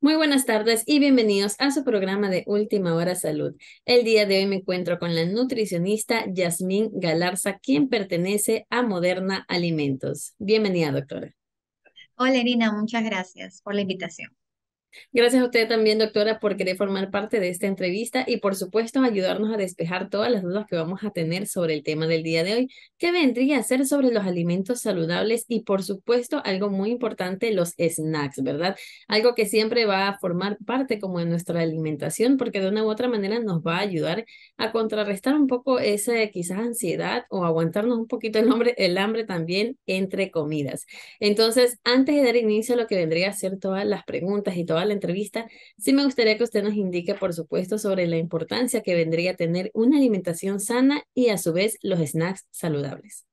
Muy buenas tardes y bienvenidos a su programa de Última Hora Salud. El día de hoy me encuentro con la nutricionista Yasmín Galarza, quien pertenece a Moderna Alimentos. Bienvenida, doctora. Hola Irina, muchas gracias por la invitación. Gracias a usted también, doctora, por querer formar parte de esta entrevista y, por supuesto, ayudarnos a despejar todas las dudas que vamos a tener sobre el tema del día de hoy, que vendría a ser sobre los alimentos saludables y, por supuesto, algo muy importante, los snacks, ¿verdad? Algo que siempre va a formar parte como de nuestra alimentación, porque de una u otra manera nos va a ayudar a contrarrestar un poco esa quizás ansiedad o aguantarnos un poquito el hambre también entre comidas. Entonces, antes de dar inicio a lo que vendría a ser todas las preguntas y toda la entrevista, sí me gustaría que usted nos indique, por supuesto, sobre la importancia que vendría a tener una alimentación sana y a su vez los snacks saludables.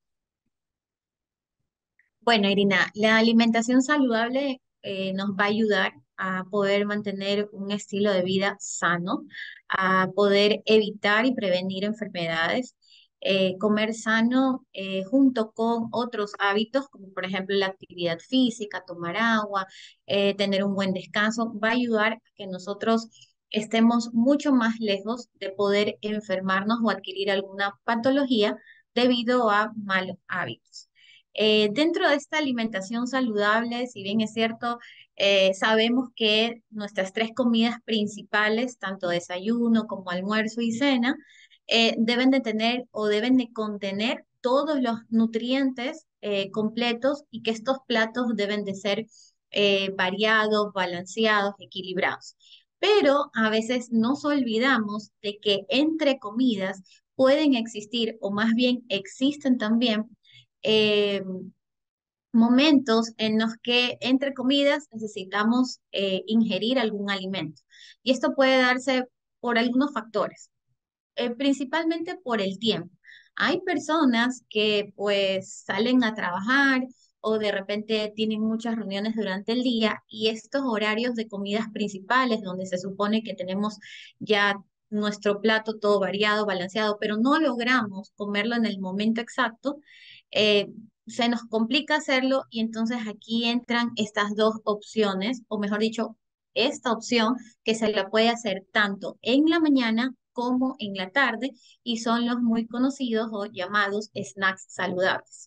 Bueno, Irina, la alimentación saludable nos va a ayudar a poder mantener un estilo de vida sano, a poder evitar y prevenir enfermedades. Comer sano junto con otros hábitos, como por ejemplo la actividad física, tomar agua, tener un buen descanso, va a ayudar a que nosotros estemos mucho más lejos de poder enfermarnos o adquirir alguna patología debido a malos hábitos. Dentro de esta alimentación saludable, si bien es cierto, sabemos que nuestras tres comidas principales, tanto desayuno como almuerzo y cena, deben de tener o deben de contener todos los nutrientes completos y que estos platos deben de ser variados, balanceados, equilibrados. Pero a veces nos olvidamos de que entre comidas pueden existir, o más bien existen también, eh, momentos en los que entre comidas necesitamos ingerir algún alimento. Y esto puede darse por algunos factores, principalmente por el tiempo. Hay personas que pues salen a trabajar o de repente tienen muchas reuniones durante el día y estos horarios de comidas principales donde se supone que tenemos ya nuestro plato todo variado, balanceado, pero no logramos comerlo en el momento exacto, eh, se nos complica hacerlo y entonces aquí entran estas dos opciones, o mejor dicho, esta opción que se la puede hacer tanto en la mañana como en la tarde y son los muy conocidos o llamados snacks saludables.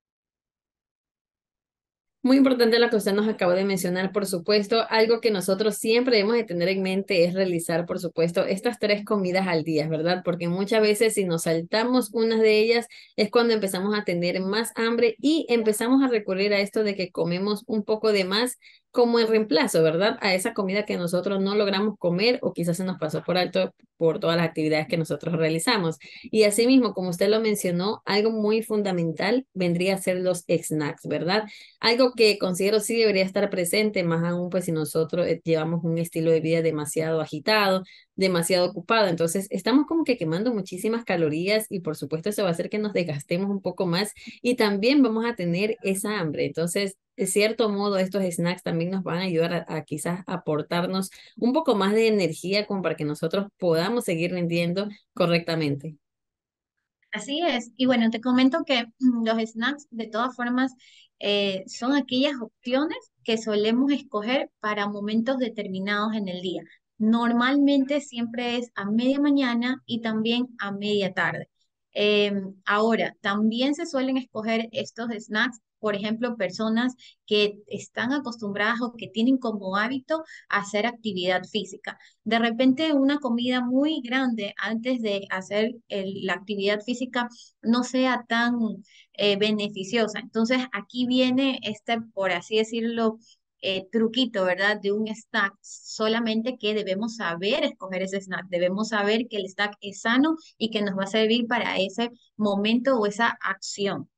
Muy importante lo que usted nos acaba de mencionar, por supuesto. Algo que nosotros siempre debemos de tener en mente es realizar, por supuesto, estas tres comidas al día, ¿verdad? Porque muchas veces si nos saltamos unas de ellas es cuando empezamos a tener más hambre y empezamos a recurrir a esto de que comemos un poco de más como en reemplazo, ¿verdad? A esa comida que nosotros no logramos comer o quizás se nos pasó por alto por todas las actividades que nosotros realizamos. Y asimismo, como usted lo mencionó, algo muy fundamental vendría a ser los snacks, ¿verdad? Algo que considero sí debería estar presente, más aún pues si nosotros llevamos un estilo de vida demasiado agitado, demasiado ocupado, entonces estamos como que quemando muchísimas calorías y por supuesto eso va a hacer que nos desgastemos un poco más y también vamos a tener esa hambre. Entonces, de cierto modo, estos snacks también nos van a ayudar a quizás aportarnos un poco más de energía como para que nosotros podamos seguir rindiendo correctamente. Así es. Y bueno, te comento que los snacks de todas formas son aquellas opciones que solemos escoger para momentos determinados en el día. Normalmente siempre es a media mañana y también a media tarde. Ahora, también se suelen escoger estos snacks, por ejemplo, personas que están acostumbradas o que tienen como hábito hacer actividad física. De repente una comida muy grande antes de hacer la actividad física no sea tan beneficiosa. Entonces aquí viene este, por así decirlo, truquito, ¿verdad? De un snack, solamente que debemos saber escoger ese snack, debemos saber que el snack es sano y que nos va a servir para ese momento o esa acción.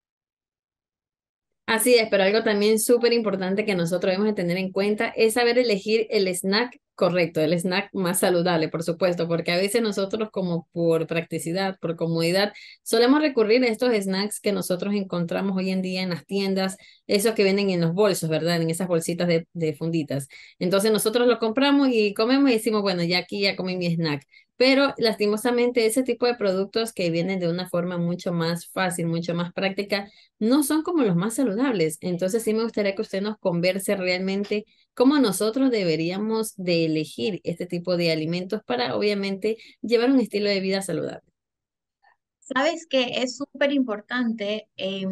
Así es, pero algo también súper importante que nosotros debemos de tener en cuenta es saber elegir el snack correcto, el snack más saludable, por supuesto, porque a veces nosotros como por practicidad, por comodidad, solemos recurrir a estos snacks que nosotros encontramos hoy en día en las tiendas, esos que venden en los bolsos, ¿verdad? En esas bolsitas de funditas. Entonces nosotros lo compramos y comemos y decimos, bueno, ya aquí ya comí mi snack. pero lastimosamente ese tipo de productos que vienen de una forma mucho más fácil, mucho más práctica, no son como los más saludables. Entonces sí me gustaría que usted nos converse realmente cómo nosotros deberíamos de elegir este tipo de alimentos para obviamente llevar un estilo de vida saludable. Sabes que es súper importante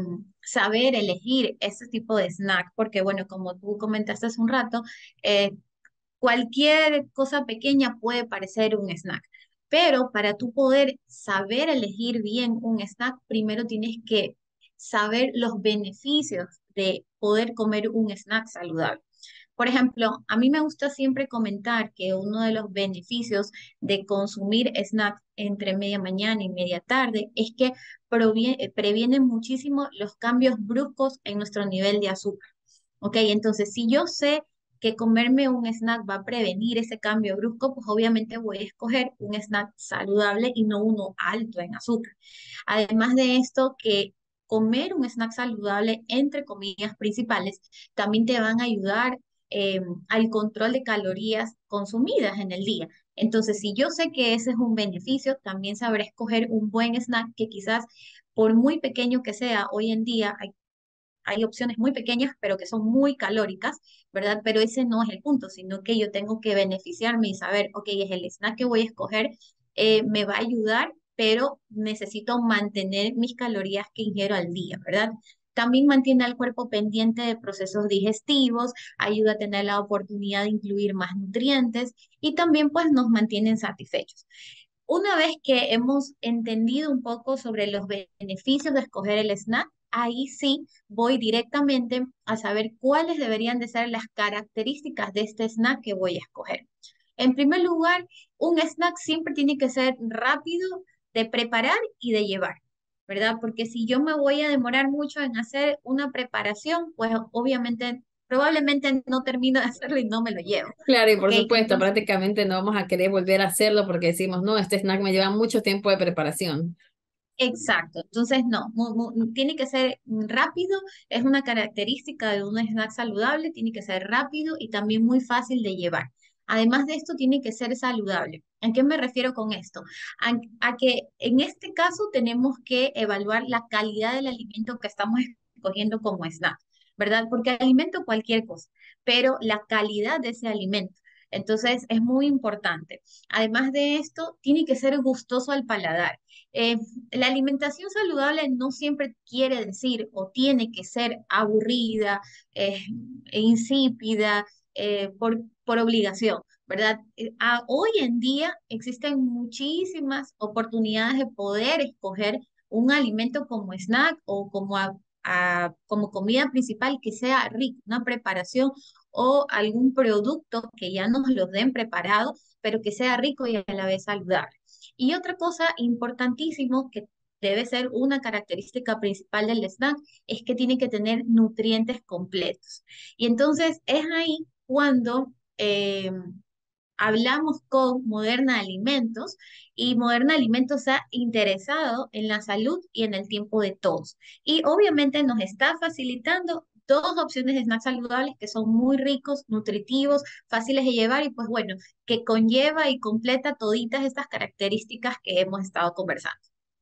saber elegir ese tipo de snack, porque bueno, como tú comentaste hace un rato, eh, cualquier cosa pequeña puede parecer un snack, pero para tú poder saber elegir bien un snack, primero tienes que saber los beneficios de poder comer un snack saludable. Por ejemplo, a mí me gusta siempre comentar que uno de los beneficios de consumir snacks entre media mañana y media tarde es que previene muchísimo los cambios bruscos en nuestro nivel de azúcar. ¿Ok? Entonces, si yo sé que comerme un snack va a prevenir ese cambio brusco, pues obviamente voy a escoger un snack saludable y no uno alto en azúcar. Además de esto, que comer un snack saludable entre comidas principales también te van a ayudar eh, al control de calorías consumidas en el día. Entonces, si yo sé que ese es un beneficio, también sabré escoger un buen snack que quizás, por muy pequeño que sea, hoy en día hay opciones muy pequeñas, pero que son muy calóricas, ¿verdad? Pero ese no es el punto, sino que yo tengo que beneficiarme y saber, ok, es el snack que voy a escoger, me va a ayudar, pero necesito mantener mis calorías que ingiero al día, ¿verdad? También mantiene al cuerpo pendiente de procesos digestivos, ayuda a tener la oportunidad de incluir más nutrientes y también pues nos mantienen satisfechos. Una vez que hemos entendido un poco sobre los beneficios de escoger el snack, ahí sí voy directamente a saber cuáles deberían de ser las características de este snack que voy a escoger. En primer lugar, un snack siempre tiene que ser rápido de preparar y de llevar, ¿verdad? Porque si yo me voy a demorar mucho en hacer una preparación, pues obviamente, probablemente no termino de hacerlo y no me lo llevo. Claro, y ¿Ok? por supuesto, Entonces, prácticamente no vamos a querer volver a hacerlo porque decimos, no, este snack me lleva mucho tiempo de preparación. exacto, entonces no, tiene que ser rápido, es una característica de un snack saludable, tiene que ser rápido y también muy fácil de llevar. Además de esto, tiene que ser saludable. ¿A qué me refiero con esto? A que en este caso tenemos que evaluar la calidad del alimento que estamos escogiendo como snack, ¿verdad? Porque alimento cualquier cosa, pero la calidad de ese alimento. Entonces, es muy importante. Además de esto, tiene que ser gustoso al paladar. Eh, la alimentación saludable no siempre quiere decir o tiene que ser aburrida, e insípida, por obligación, ¿verdad? Hoy en día existen muchísimas oportunidades de poder escoger un alimento como snack o como comida principal que sea rico, una preparación o algún producto que ya nos lo den preparado, pero que sea rico y a la vez saludable. Y otra cosa importantísimo que debe ser una característica principal del snack es que tiene que tener nutrientes completos. Y entonces es ahí cuando hablamos con Moderna Alimentos y Moderna Alimentos se ha interesado en la salud y en el tiempo de todos. Y obviamente nos está facilitando dos opciones de snacks saludables que son muy ricos, nutritivos, fáciles de llevar y pues bueno, que conlleva y completa toditas estas características que hemos estado conversando.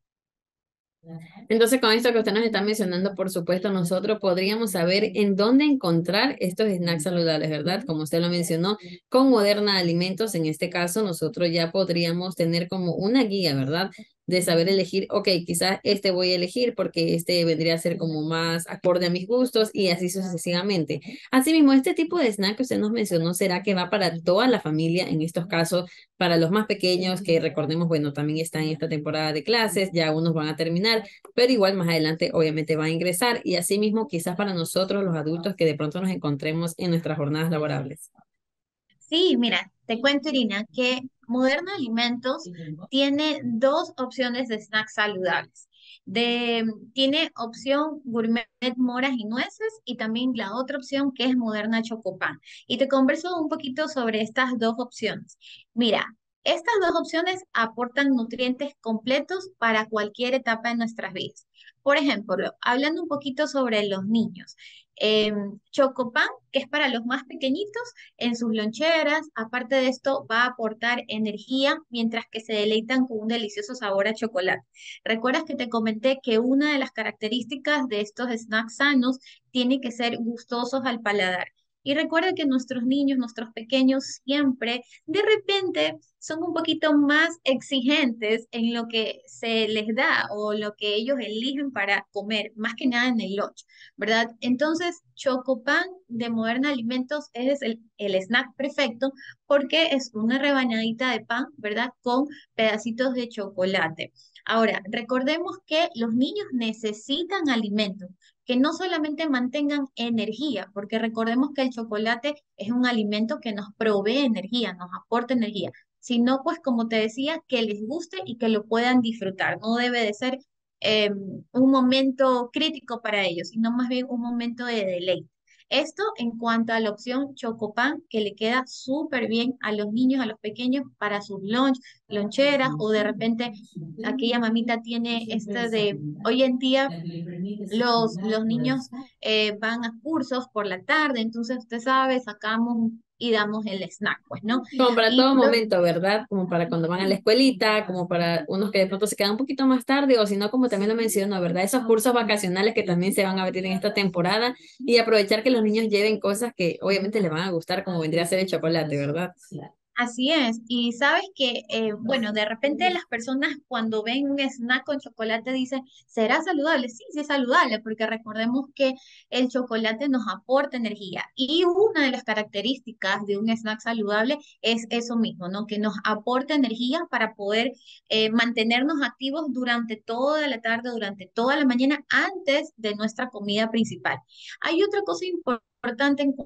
Entonces, con esto que usted nos está mencionando, por supuesto, nosotros podríamos saber en dónde encontrar estos snacks saludables, ¿verdad? Como usted lo mencionó, con Moderna Alimentos, en este caso, nosotros ya podríamos tener como una guía, ¿verdad? De saber elegir, ok, quizás este voy a elegir porque este vendría a ser como más acorde a mis gustos y así sucesivamente. Asimismo, este tipo de snack que usted nos mencionó, ¿será que va para toda la familia? En estos casos, para los más pequeños, que recordemos, bueno, también están en esta temporada de clases, ya unos van a terminar, pero igual más adelante obviamente va a ingresar y asimismo quizás para nosotros los adultos que de pronto nos encontremos en nuestras jornadas laborables. Sí, mira, te cuento, Irina, que Moderna Alimentos tiene dos opciones de snacks saludables. Tiene opción gourmet moras y nueces y también la otra opción que es Moderna Chocopan. Y te converso un poquito sobre estas dos opciones. Mira, estas dos opciones aportan nutrientes completos para cualquier etapa de nuestras vidas. Por ejemplo, hablando un poquito sobre los niños, Chocopan, que es para los más pequeñitos, en sus loncheras, aparte de esto, va a aportar energía mientras que se deleitan con un delicioso sabor a chocolate. ¿Recuerdas que te comenté que una de las características de estos snacks sanos tiene que ser gustosos al paladar? Y recuerda que nuestros niños, nuestros pequeños, siempre de repente son un poquito más exigentes en lo que se les da o lo que ellos eligen para comer, más que nada en el lunch, ¿verdad? Entonces, Chocopan de Moderna Alimentos es el snack perfecto porque es una rebanadita de pan, ¿verdad? Con pedacitos de chocolate. Ahora, recordemos que los niños necesitan alimentos que no solamente mantengan energía, porque recordemos que el chocolate es un alimento que nos provee energía, nos aporta energía, sino pues como te decía, que les guste y que lo puedan disfrutar. No debe de ser un momento crítico para ellos, sino más bien un momento de deleite. Esto en cuanto a la opción Chocopan, que le queda súper bien a los niños, a los pequeños, para sus lunch, loncheras, o de repente aquella mamita tiene este de, hoy en día los niños van a cursos por la tarde, entonces usted sabe, sacamos y damos el snack, pues, ¿no? Como para Y todo por momento, ¿verdad? Como para cuando van a la escuelita, como para unos que de pronto se quedan un poquito más tarde, o si no, como también lo menciono, ¿verdad? Esos cursos vacacionales que también se van a abrir en esta temporada y aprovechar que los niños lleven cosas que obviamente les van a gustar, como vendría a ser el chocolate, ¿verdad? Así es, y sabes que, bueno, de repente las personas cuando ven un snack con chocolate dicen, ¿será saludable? Sí, sí es saludable, porque recordemos que el chocolate nos aporta energía y una de las características de un snack saludable es eso mismo, ¿no? Que nos aporta energía para poder mantenernos activos durante toda la tarde, durante toda la mañana, antes de nuestra comida principal. Hay otra cosa importante en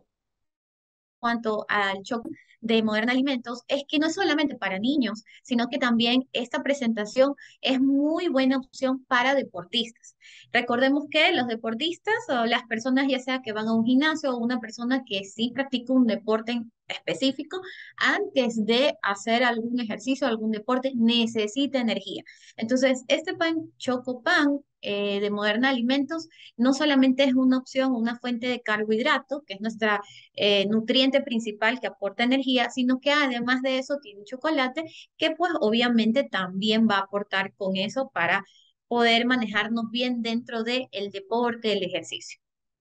cuanto al chocolate de Moderna Alimentos es que no es solamente para niños, sino que también esta presentación es muy buena opción para deportistas. Recordemos que los deportistas o las personas ya sea que van a un gimnasio o una persona que sí practica un deporte en específico, antes de hacer algún ejercicio, algún deporte, necesita energía. Entonces, este pan Chocopan de Moderna Alimentos no solamente es una opción, una fuente de carbohidrato, que es nuestra nutriente principal que aporta energía, sino que además de eso tiene chocolate que pues obviamente también va a aportar con eso para poder manejarnos bien dentro del deporte, el ejercicio.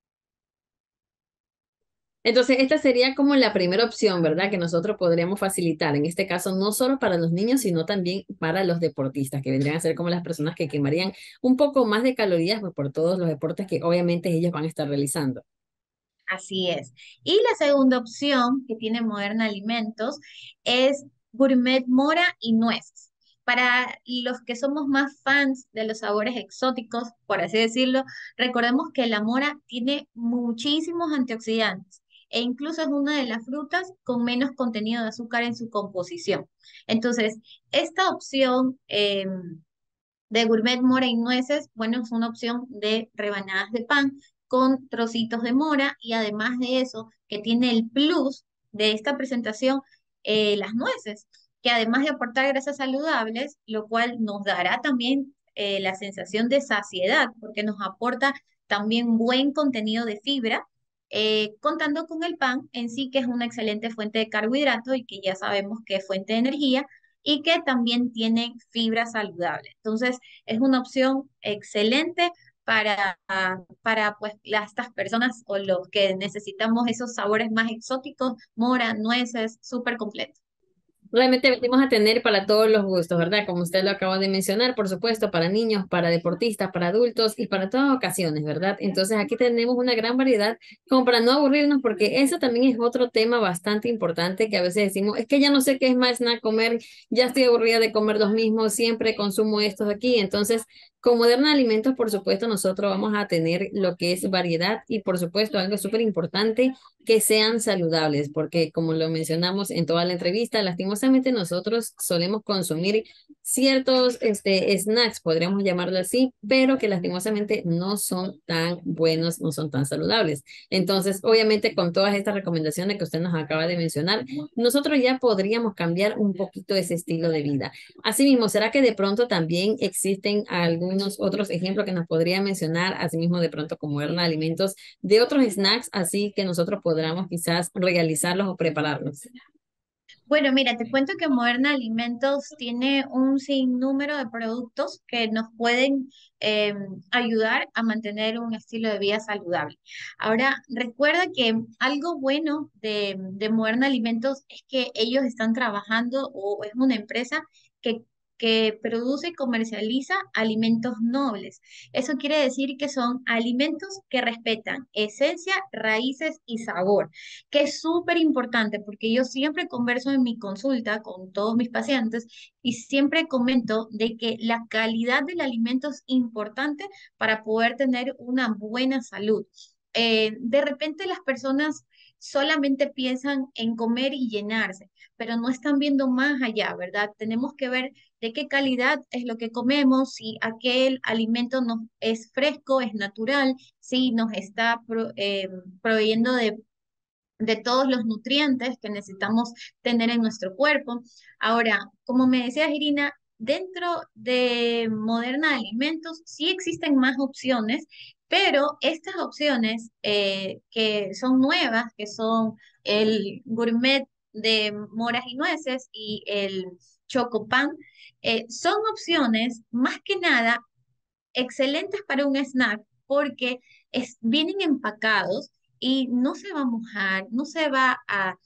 Entonces, esta sería como la primera opción, ¿verdad? Que nosotros podríamos facilitar, en este caso, no solo para los niños, sino también para los deportistas, que vendrían a ser como las personas que quemarían un poco más de calorías pues, por todos los deportes que obviamente ellos van a estar realizando. Así es. Y la segunda opción que tiene Moderna Alimentos es Gourmet Mora y Nueces. Para los que somos más fans de los sabores exóticos, por así decirlo, recordemos que la mora tiene muchísimos antioxidantes e incluso es una de las frutas con menos contenido de azúcar en su composición. Entonces, esta opción de gourmet mora y nueces, bueno, es una opción de rebanadas de pan con trocitos de mora y además de eso, que tiene el plus de esta presentación, las nueces, que además de aportar grasas saludables, lo cual nos dará también la sensación de saciedad, porque nos aporta también buen contenido de fibra, contando con el pan en sí, que es una excelente fuente de carbohidratos y que ya sabemos que es fuente de energía y que también tiene fibra saludable. Entonces, es una opción excelente para pues, estas personas o los que necesitamos esos sabores más exóticos, mora, nueces, súper completo. Realmente venimos a tener para todos los gustos, ¿verdad? Como usted lo acaba de mencionar, por supuesto, para niños, para deportistas, para adultos y para todas ocasiones, ¿verdad? Entonces aquí tenemos una gran variedad como para no aburrirnos, porque eso también es otro tema bastante importante que a veces decimos, es que ya no sé qué es más nada comer, ya estoy aburrida de comer los mismos, siempre consumo estos aquí. Entonces, con Moderna Alimentos, por supuesto, nosotros vamos a tener lo que es variedad y, por supuesto, algo súper importante que sean saludables, porque como lo mencionamos en toda la entrevista, lastimosamente nosotros solemos consumir ciertos snacks, podríamos llamarlo así, pero que lastimosamente no son tan buenos, no son tan saludables. Entonces, obviamente, con todas estas recomendaciones que usted nos acaba de mencionar, nosotros ya podríamos cambiar un poquito ese estilo de vida. Asimismo, ¿será que de pronto también existen algunos otros ejemplos que nos podría mencionar, asimismo de pronto como eran alimentos de otros snacks, así que nosotros podamos quizás realizarlos o prepararlos? Bueno, mira, te cuento que Moderna Alimentos tiene un sinnúmero de productos que nos pueden eh, ayudar a mantener un estilo de vida saludable. Ahora, recuerda que algo bueno de Moderna Alimentos es que ellos están trabajando o es una empresa que, que produce y comercializa alimentos nobles. Eso quiere decir que son alimentos que respetan esencia, raíces y sabor, que es súper importante porque yo siempre converso en mi consulta con todos mis pacientes y siempre comento de que la calidad del alimento es importante para poder tener una buena salud. De repente las personas solamente piensan en comer y llenarse, pero no están viendo más allá, ¿verdad? Tenemos que ver de qué calidad es lo que comemos, si aquel alimento nos es fresco, es natural, si nos está proveyendo de todos los nutrientes que necesitamos tener en nuestro cuerpo. Ahora, como me decía Irina, dentro de Moderna Alimentos sí existen más opciones, pero estas opciones que son nuevas, que son el gourmet de moras y nueces y el chocopan, son opciones más que nada excelentes para un snack porque vienen empacados y no se va a mojar, no se va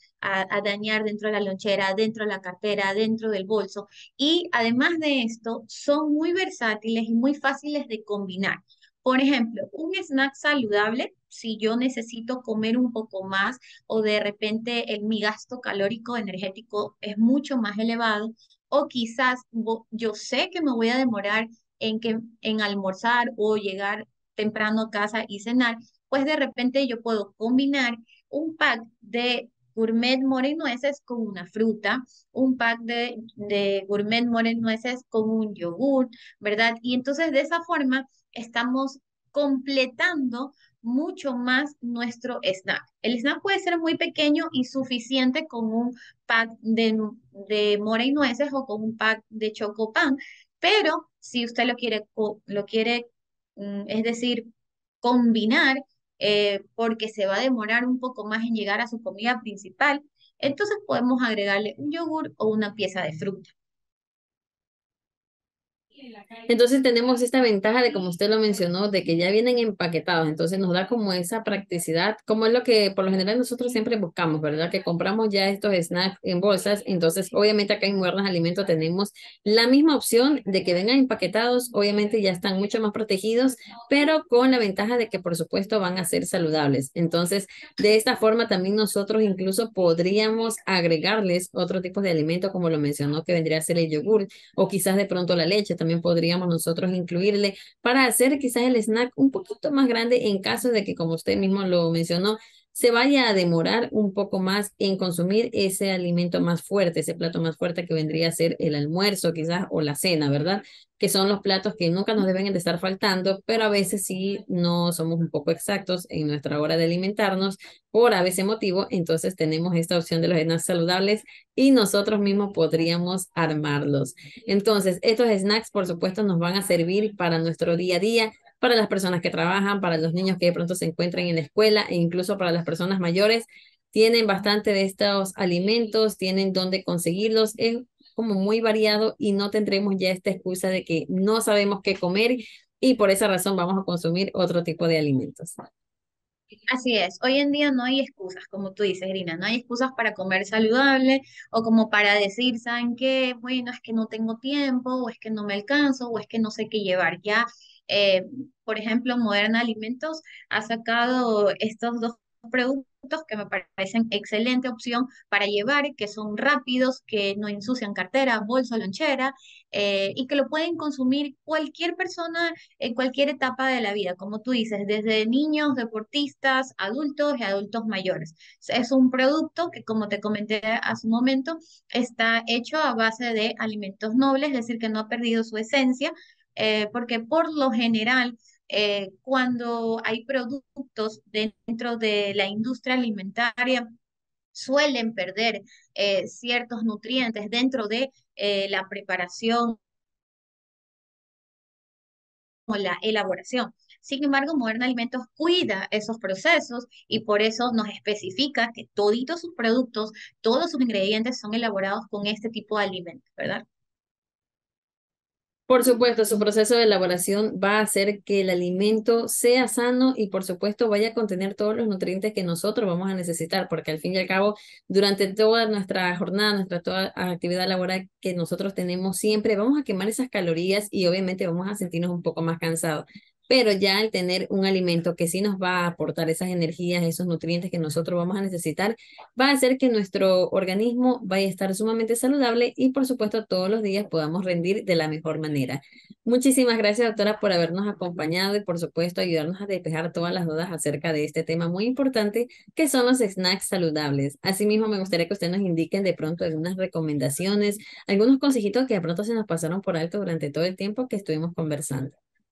a dañar dentro de la lonchera, dentro de la cartera, dentro del bolso. Y además de esto, son muy versátiles y muy fáciles de combinar. Por ejemplo, un snack saludable, si yo necesito comer un poco más o de repente mi gasto calórico energético es mucho más elevado, o quizás yo sé que me voy a demorar en almorzar o llegar temprano a casa y cenar, pues de repente yo puedo combinar un pack de gourmet more y nueces con una fruta, un pack de gourmet more y nueces con un yogur, ¿verdad? Y entonces de esa forma estamos completando mucho más nuestro snack. El snack puede ser muy pequeño y suficiente con un pack de mora y nueces o con un pack de chocopan, pero si usted lo quiere, es decir, combinar, porque se va a demorar un poco más en llegar a su comida principal, entonces podemos agregarle un yogur o una pieza de fruta. Entonces tenemos esta ventaja de, como usted lo mencionó, de que ya vienen empaquetados, entonces nos da como esa practicidad, como es lo que por lo general nosotros siempre buscamos, ¿verdad? Que compramos ya estos snacks en bolsas, entonces obviamente acá en Muernas Alimentos tenemos la misma opción de que vengan empaquetados, obviamente ya están mucho más protegidos, pero con la ventaja de que por supuesto van a ser saludables. Entonces, de esta forma también nosotros incluso podríamos agregarles otro tipo de alimento, como lo mencionó, que vendría a ser el yogur o quizás de pronto la leche también podríamos nosotros incluirle para hacer quizás el snack un poquito más grande en caso de que, como usted mismo lo mencionó, se vaya a demorar un poco más en consumir ese alimento más fuerte, ese plato más fuerte que vendría a ser el almuerzo quizás o la cena, ¿verdad? Que son los platos que nunca nos deben de estar faltando, pero a veces sí no somos un poco exactos en nuestra hora de alimentarnos por a veces motivo, entonces tenemos esta opción de los snacks saludables y nosotros mismos podríamos armarlos. Entonces, estos snacks, por supuesto, nos van a servir para nuestro día a día, para las personas que trabajan, para los niños que de pronto se encuentran en la escuela e incluso para las personas mayores. Tienen bastante de estos alimentos, tienen dónde conseguirlos. Es como muy variado y no tendremos ya esta excusa de que no sabemos qué comer y por esa razón vamos a consumir otro tipo de alimentos. Así es, hoy en día no hay excusas, como tú dices, Irina, no hay excusas para comer saludable o como para decir, ¿saben qué? Bueno, es que no tengo tiempo, o es que no me alcanzo, o es que no sé qué llevar. Ya, por ejemplo, Moderna Alimentos ha sacado estos dos productos que me parecen excelente opción para llevar, que son rápidos, que no ensucian cartera, bolso, lonchera, y que lo pueden consumir cualquier persona en cualquier etapa de la vida, como tú dices, desde niños, deportistas, adultos y adultos mayores. Es un producto que, como te comenté hace un momento, está hecho a base de alimentos nobles, es decir, que no ha perdido su esencia, porque por lo general, cuando hay productos dentro de la industria alimentaria, suelen perder ciertos nutrientes dentro de la preparación o la elaboración. Sin embargo, Moderna Alimentos cuida esos procesos y por eso nos especifica que toditos sus productos, todos sus ingredientes son elaborados con este tipo de alimentos, ¿verdad? Por supuesto, su proceso de elaboración va a hacer que el alimento sea sano y por supuesto vaya a contener todos los nutrientes que nosotros vamos a necesitar, porque al fin y al cabo, durante toda nuestra jornada, nuestra toda actividad laboral que nosotros tenemos siempre, vamos a quemar esas calorías y obviamente vamos a sentirnos un poco más cansados. Pero ya al tener un alimento que sí nos va a aportar esas energías, esos nutrientes que nosotros vamos a necesitar, va a hacer que nuestro organismo vaya a estar sumamente saludable y por supuesto todos los días podamos rendir de la mejor manera. Muchísimas gracias, doctora, por habernos acompañado y por supuesto ayudarnos a despejar todas las dudas acerca de este tema muy importante que son los snacks saludables. Asimismo, me gustaría que usted nos indiquen de pronto algunas recomendaciones, algunos consejitos que de pronto se nos pasaron por alto durante todo el tiempo que estuvimos conversando.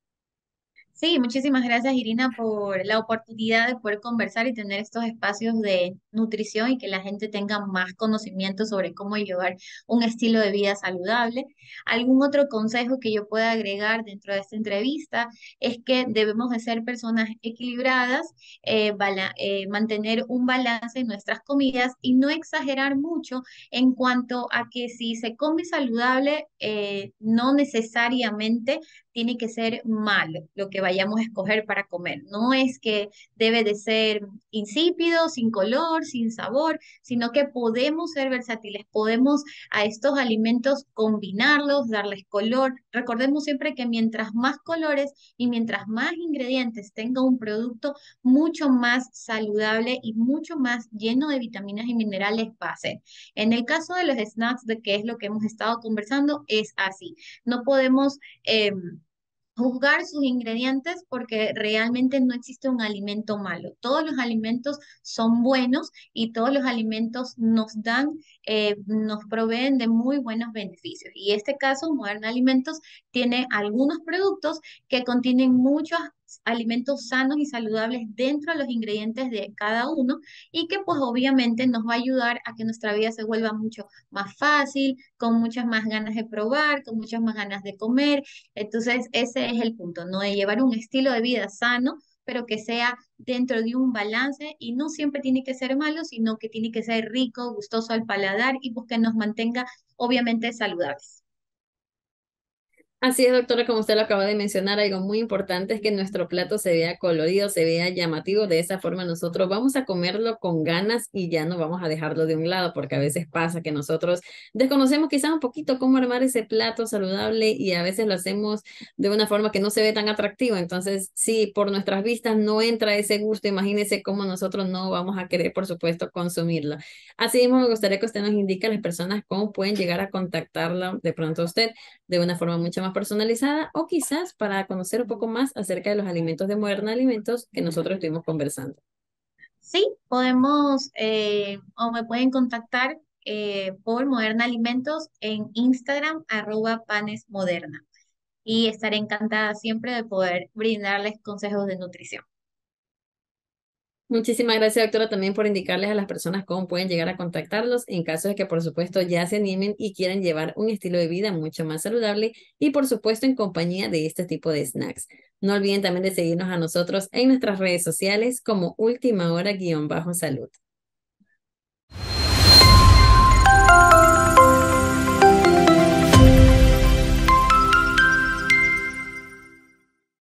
Sí, muchísimas gracias, Irina, por la oportunidad de poder conversar y tener estos espacios de nutrición y que la gente tenga más conocimiento sobre cómo llevar un estilo de vida saludable. Algún otro consejo que yo pueda agregar dentro de esta entrevista es que debemos de ser personas equilibradas, mantener un balance en nuestras comidas y no exagerar mucho en cuanto a que si se come saludable, no necesariamente tiene que ser malo lo que vayamos a escoger para comer. No es que debe de ser insípido, sin color, sin sabor, sino que podemos ser versátiles, podemos a estos alimentos combinarlos, darles color. Recordemos siempre que mientras más colores y mientras más ingredientes tenga un producto, mucho más saludable y mucho más lleno de vitaminas y minerales va a ser. En el caso de los snacks, de que es lo que hemos estado conversando, es así. No podemos juzgar sus ingredientes porque realmente no existe un alimento malo. Todos los alimentos son buenos y todos los alimentos nos proveen de muy buenos beneficios. Y este caso, Moderna Alimentos tiene algunos productos que contienen muchos alimentos sanos y saludables dentro de los ingredientes de cada uno y que pues obviamente nos va a ayudar a que nuestra vida se vuelva mucho más fácil, con muchas más ganas de probar, con muchas más ganas de comer. Entonces, ese es el punto, ¿no? De llevar un estilo de vida sano, pero que sea dentro de un balance y no siempre tiene que ser malo, sino que tiene que ser rico, gustoso al paladar y pues que nos mantenga obviamente saludables. Así es, doctora, como usted lo acaba de mencionar, algo muy importante es que nuestro plato se vea colorido, se vea llamativo. De esa forma nosotros vamos a comerlo con ganas y ya no vamos a dejarlo de un lado, porque a veces pasa que nosotros desconocemos quizás un poquito cómo armar ese plato saludable y a veces lo hacemos de una forma que no se ve tan atractivo. Entonces, si por nuestras vistas no entra ese gusto, imagínese cómo nosotros no vamos a querer, por supuesto, consumirlo. Así mismo, me gustaría que usted nos indique a las personas cómo pueden llegar a contactarla de pronto a usted de una forma mucho más personalizada o quizás para conocer un poco más acerca de los alimentos de Moderna Alimentos que nosotros estuvimos conversando. Sí, podemos o me pueden contactar por Moderna Alimentos en Instagram, @panesmoderna. Y estaré encantada siempre de poder brindarles consejos de nutrición. Muchísimas gracias, doctora, también por indicarles a las personas cómo pueden llegar a contactarlos en caso de que, por supuesto, ya se animen y quieran llevar un estilo de vida mucho más saludable y, por supuesto, en compañía de este tipo de snacks. No olviden también de seguirnos a nosotros en nuestras redes sociales como Última Hora-Salud.